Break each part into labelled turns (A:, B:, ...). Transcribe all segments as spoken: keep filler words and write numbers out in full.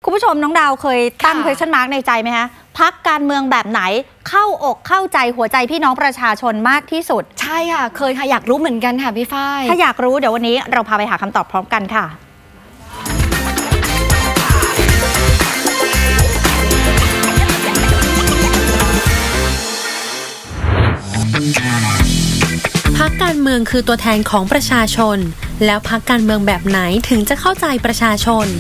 A: คุณผู้ชมน้องดาวเคยตั้ง question mark ในใจไหมคะพรรคการเมืองแบบไหนเข้าอกเข้าใจหัวใจพี่น้องประชาชนมากที่สุด
B: ใช่ค่ะเคยค่ะอยากรู้เหมือนกันค่ะพี่ฝ้าย
A: ถ้าอยากรู้เดี๋ยววันนี้เราพาไปหาคำตอบพร้อมกันค่ะ
C: พรรคการเมืองคือตัวแทนของประชาชนแล้วพรรคการเมืองแบบไหนถึงจะเข้าใจประชาชน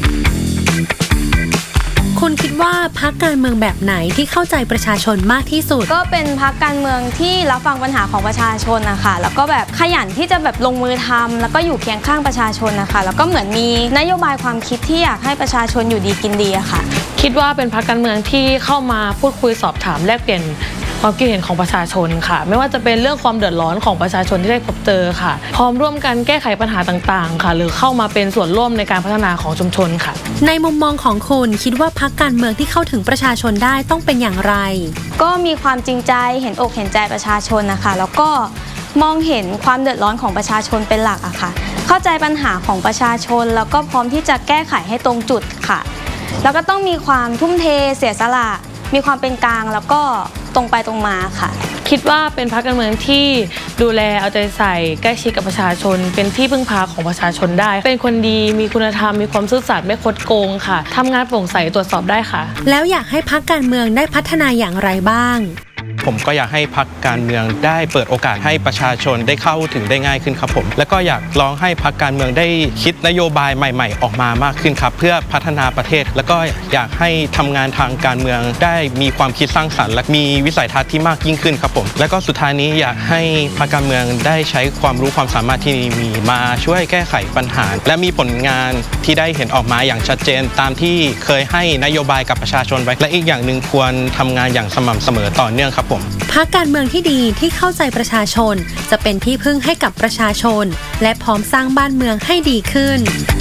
C: คุณคิดว่าพรรคการเมืองแบบไหนที่เข้าใจประชาชนมากที่สุด
B: ก็เป็นพรรคการเมืองที่รับฟังปัญหาของประชาชนนะคะแล้วก็แบบขยันที่จะแบบลงมือทำแล้วก็อยู่เคียงข้างประชาชนนะคะแล้วก็เหมือนมีนโยบายความคิดที่อยากให้ประชาชนอยู่ดีกินดีอะค่ะ
D: คิดว่าเป็นพรรคการเมืองที่เข้ามาพูดคุยสอบถามแลกเปลี่ยนความคิดเห็นของประชาชนค่ะไม่ว่าจะเป็นเรื่องความเดือดร้อนของประชาชนที่ได้พบเจอค่ะพร้อมร่วมกันแก้ไขปัญหาต่างๆค่ะหรือเข้ามาเป็นส่วนร่วมในการพัฒนาของชุมชนค่ะ
C: ในมุมมองของคุณคิดว่าพรรคการเมืองที่เข้าถึงประชาชนได้ต้องเป็นอย่างไร
B: ก็มีความจริงใจเห็นอกเห็นใจประชาชนนะคะแล้วก็มองเห็นความเดือดร้อนของประชาชนเป็นหลักอะค่ะเข้าใจปัญหาของประชาชนแล้วก็พร้อมที่จะแก้ไขให้ตรงจุดค่ะแล้วก็ต้องมีความทุ่มเทเสียสละมีความเป็นกลางแล้วก็ตรงไปตรงมาค่ะ
D: คิดว่าเป็นพรรคการเมืองที่ดูแลเอาใจใส่ใกล้ชิดกับประชาชนเป็นที่พึ่งพาของประชาชนได้เป็นคนดีมีคุณธรรมมีความซื่อสัตย์ไม่คดโกงค่ะทำงานโปร่งใสตรวจสอบได้ค่ะ
C: แล้วอยากให้พรรคการเมืองได้พัฒนาอย่างไรบ้าง
E: ผมก็อยากให้พรรคการเมืองได้เปิดโอกาสให้ประชาชนได้เข้าถึงได้ง่ายขึ้นครับผมแล้วก็อยากลองให้พรรคการเมืองได้คิดนโยบายใหม่ๆออกมามากขึ้นครับเพื่อพัฒนาประเทศแล้วก็อยากให้ทำงานทางการเมืองได้มีความคิดสร้างสรรค์และมีวิสัยทัศน์ที่มากยิ่งขึ้นครับผมแล้วก็สุดท้ายนี้อยากให้พรรคการเมืองได้ใช้ความรู้ความสามารถที่มีมาช่วยแก้ไขปัญหาและมีผลงานที่ได้เห็นออกมาอย่างชัดเจนตามที่เคยให้นโยบายกับประชาชนไว้และอีกอย่างหนึ่งควรทำงานอย่างสม่ำเสมอต่อเนื่องครับผม
C: พรรคการเมืองที่ดีที่เข้าใจประชาชนจะเป็นที่พึ่งให้กับประชาชนและพร้อมสร้างบ้านเมืองให้ดีขึ้น